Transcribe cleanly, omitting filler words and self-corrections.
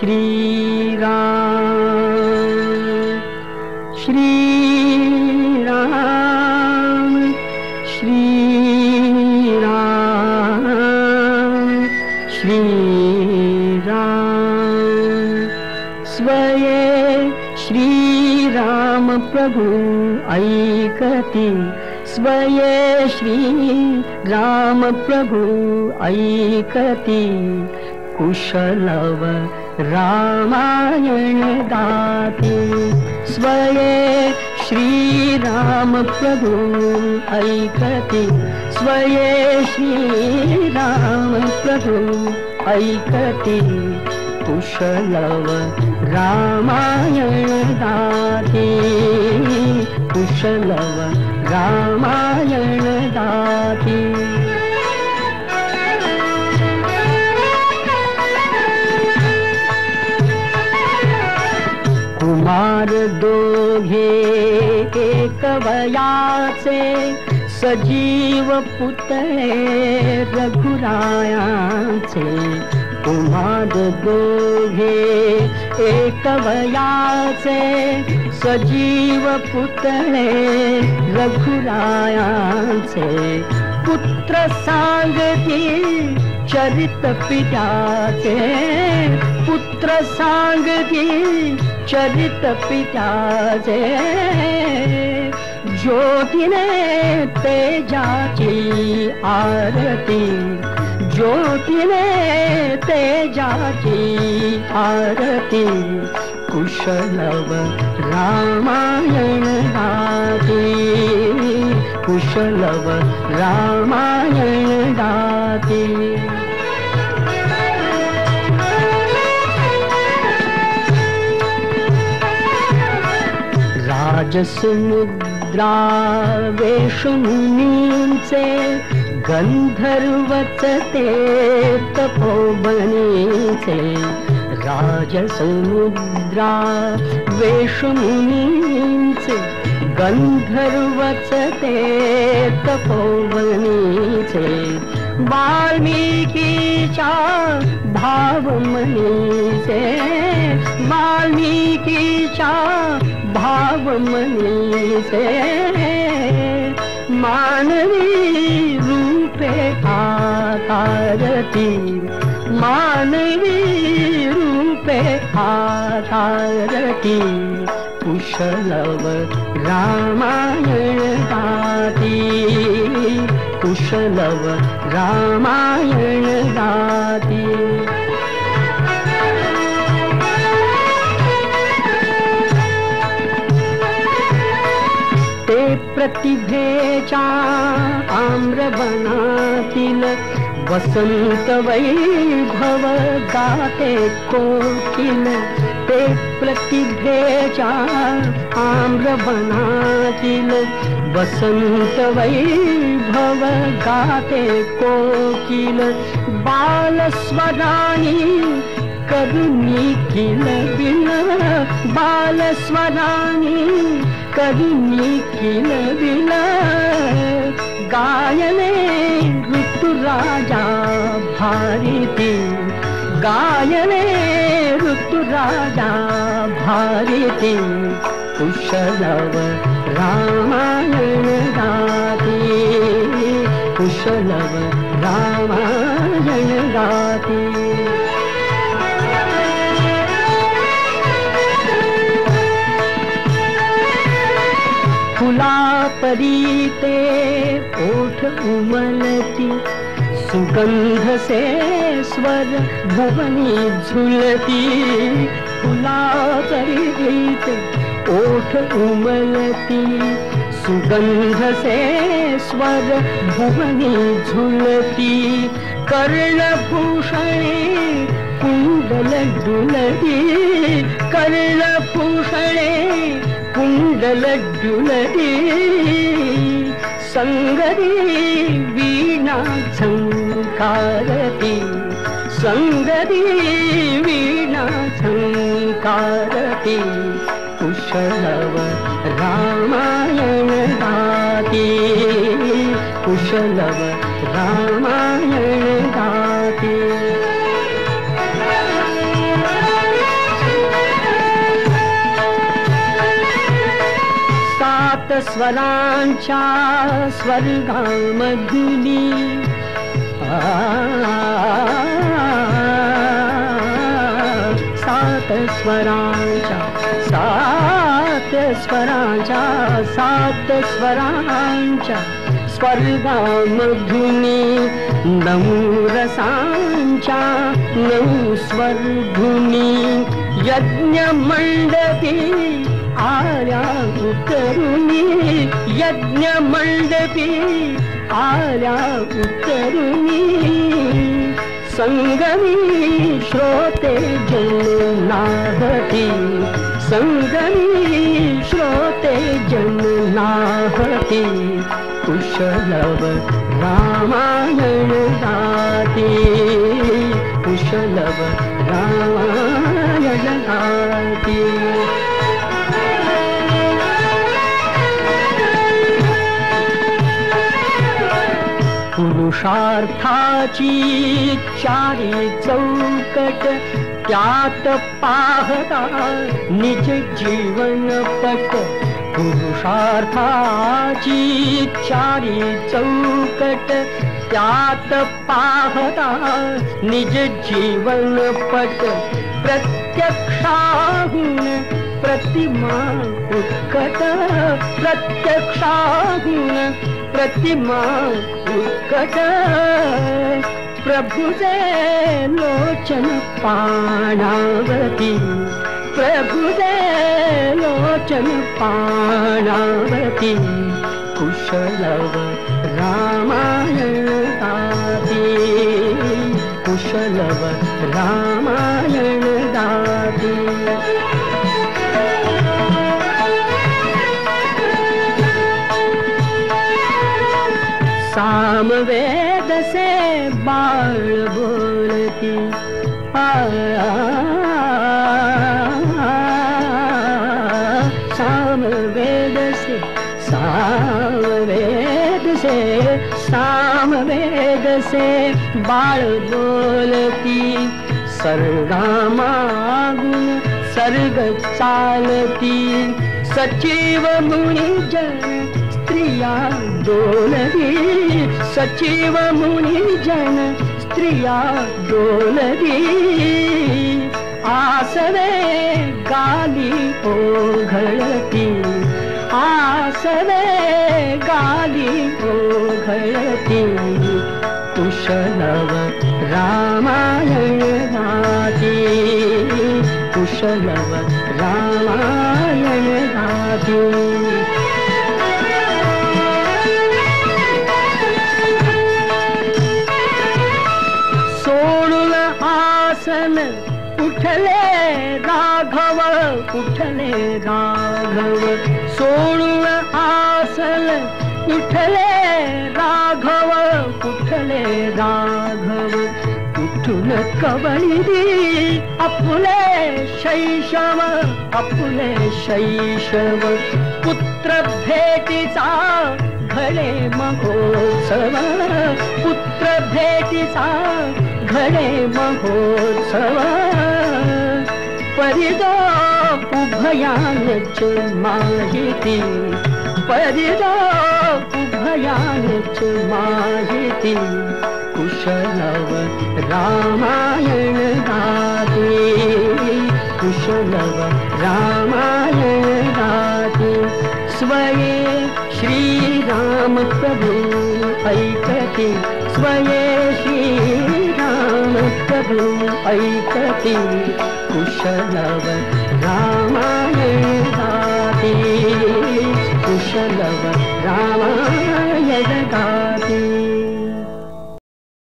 श्रीराम श्रीराम श्रीराम श्रीराम। स्वये श्रीराम प्रभु ऐकति, स्वये श्रीराम प्रभु ऐकति। कुशलव रामायण गाति, स्वये श्रीराम प्रभु ऐकति, स्वये श्रीराम प्रभु ऐकति। कुशलव रामायण गाति, कुशलव रामायण गाति। कुमार दोघे एक वयाचे, सजीव पुतळे रघुरायांचे। कुमार दोघे एक वयाचे, सजीव पुतळे रघुरायांचे। पुत्र सांगती चरित पित्याचे, पुत्र सांगती चरित पित्याचे। ज्योतीने तेजाची आरती, ज्योतीने तेजाची आरती। कुशलव रामायण गाति, कुशलव रामायण गाति। राजसमुद्रा वेशमुनींचे, गंधर्वचते तपोवनीचे। राजसमुद्रा वेशमुनींचे, गंधर्वचते तपोवनीचे। वाल्मीकीच्या भावमनीचे, वाल्मीकीच्या भावमनीचे। मानवी रूपे आकारती, मानवी रूपे आकारती। कुशलव रामायण गाति, कुशलव रामायण गाति। ते प्रतिभेच्या आम्रवनातील, वसंत वैभव गाते कोकिल। ते प्रतिभेच्या आम्रवनातील, वसंत वैभव गाते कोकिल। बालस्वराणी करुणी किलबिल, बालस्वराणी करुणी किलबिल। गायने ऋतुराजा भारती, गायने ऋतुराजा भारती। कुशलव रामायण गाति, कुशलव रामायण गाति। फुला परीते ओठ उमलती, सुगंध से स्वर भुवनी झुलती। फुला परीते ओठ उमलती, सुगंध से स्वर भुवनी झुलती। कर्णभूषणे कुंडल डुलती, कर्णभूषणे कुंडल डुलती। संगरी वीणा झंकारती, संगरी वीणा झंकारती। कुशलव रामायण गाति, कुशलव रामायण गाति। सात स्वरांच्या स्वर्गामधुनी सात स्वरांच्या स्वर्गामधुनी नऊ रसांच्या नऊ स्वरधुनी यज्ञ मंडपी आल्या उतरुनी यज्ञ मंडपी आल्या उतरुनी संगमी श्रोते जन्नाहती संगमी श्रोते जन्नाहती कुशलव रामायण गाती कुशलव रामायण गाती पुरुषार्थाची चारी चौकट त्यात पाहता निज जीवनपट पुरुषार्थाची चारी चौकट त्यात पाहता निज जीवनपट प्रत्यक्षाहून प्रतिमा उत्कट प्रत्यक्षाहून प्रतिमा उत्कट प्रभुजे लोचन पाणावती प्रभुजे लोचन पाणावती कुशलव रामायण गाती कुशलव रामायण गाती सामवेद से बाल बोलती सामवेद से बाल बोलती सर्गामागुन सर्ग चालती सचिव मुनिजन स्त्रिया डोलरी सचिव मुनिजन स्त्रिया डोलरी आसवे गाली ओघळती आसवे गाली ओघळती कुशलव रामायण गाती कुशलव रामायण गाती आसन उठले राघव सोडून आसन उठले राघव उठून कवळी आपुले शैशव पुत्र भेटीचा घडे महोत्सव पुत्र भेटीचा घडे महोत्सव परिदो उभयानच माहिती परिदो उभयानच माहिती कुशलव रामायण गाती कुशलव रामायण गाती स्वये श्रीराम प्रभु ऐकती स्वये श्रीराम प्रभु ऐकती कुशलव रामायण गाती कुशलव रामायण गाती